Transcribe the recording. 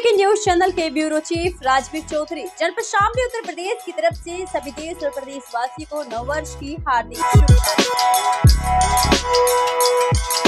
के news channel के bureau chief Rajveer Chaudhary जनपद शामली उत्तर प्रदेश की तरफ से सभी देश और प्रदेशवासियों को नववर्ष की हार्दिक शुभकामनाएं।